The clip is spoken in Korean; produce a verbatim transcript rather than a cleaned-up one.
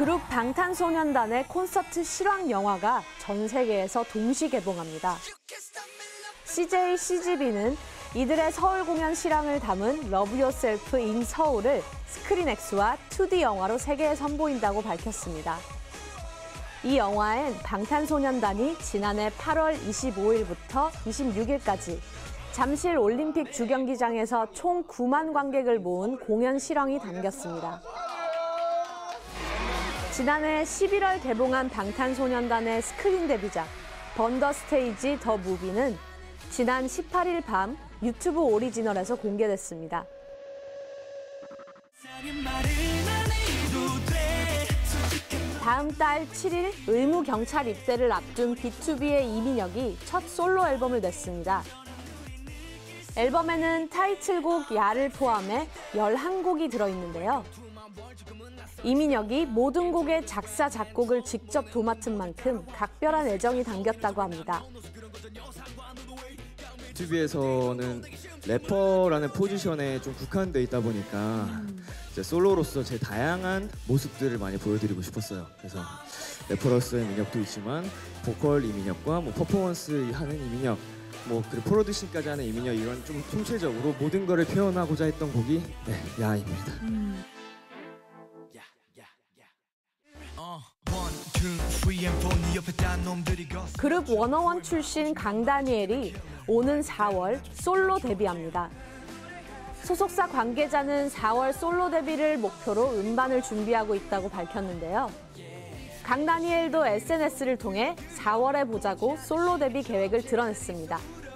그룹 방탄소년단의 콘서트 실황 영화가 전 세계에서 동시 개봉합니다. 씨제이 씨지비는 이들의 서울 공연 실황을 담은 Love Yourself in 서울을 스크린엑스와 투디 영화로 세계에 선보인다고 밝혔습니다. 이 영화엔 방탄소년단이 지난해 팔월 이십오일부터 이십육일까지 잠실 올림픽 주경기장에서 총 구만 관객을 모은 공연 실황이 담겼습니다. 지난해 십일월 개봉한 방탄소년단의 스크린 데뷔작 번더스테이지 더 무비는 지난 십팔일 밤 유튜브 오리지널에서 공개됐습니다. 다음 달 칠일 의무 경찰 입대를 앞둔 비투비의 이민혁이 첫 솔로 앨범을 냈습니다. 앨범에는 타이틀곡 야를 포함해 열한 곡이 들어있는데요. 이민혁이 모든 곡의 작사, 작곡을 직접 도맡은 만큼 각별한 애정이 담겼다고 합니다. 비투비에서는 래퍼라는 포지션에 좀 국한돼 있다 보니까 음. 이제 솔로로서 제 다양한 모습들을 많이 보여드리고 싶었어요. 그래서 래퍼로서의 이민혁도 있지만 보컬 이민혁과 뭐 퍼포먼스 하는 이민혁, 뭐 그리고 프로듀싱까지 하는 이민혁, 이런 좀 총체적으로 모든 거를 표현하고자 했던 곡이 네, 야입니다. 음. 그룹 워너원 출신 강다니엘이 오는 사월 솔로 데뷔합니다. 소속사 관계자는 사월 솔로 데뷔를 목표로 음반을 준비하고 있다고 밝혔는데요. 강다니엘도 에스엔에스를 통해 사월에 보자고 솔로 데뷔 계획을 드러냈습니다.